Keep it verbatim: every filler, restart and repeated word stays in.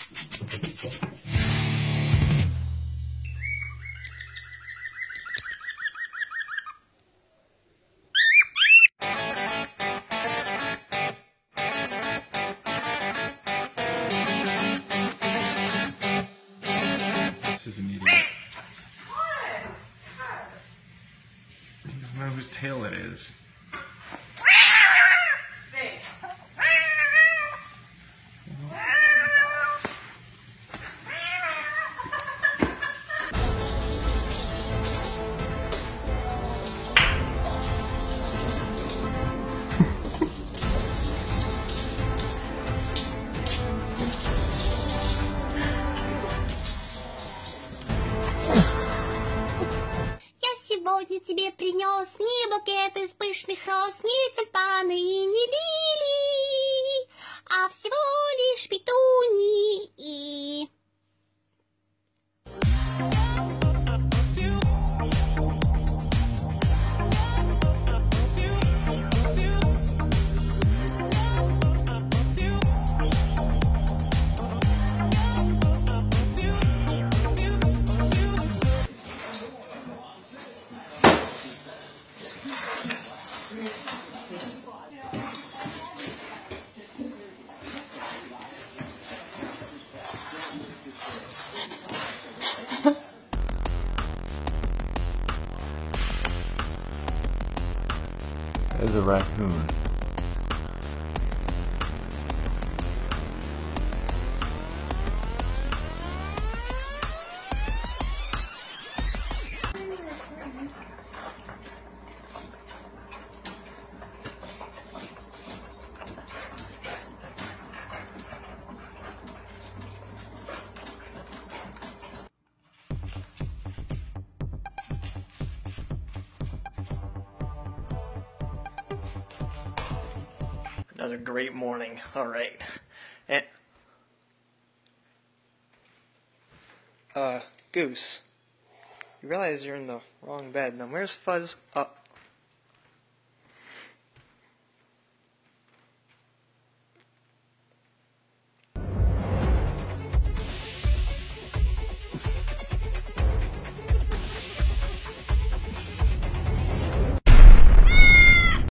This is an idiot. He doesn't know whose tail it is. Сегодня тебе принес не букет из пышных роз, не тюльпаны и не лилии, а всего лишь петунии и... There's a raccoon. Another great morning. All right. And, uh, Goose, you realize you're in the wrong bed. Now, where's Fuzz? Uh,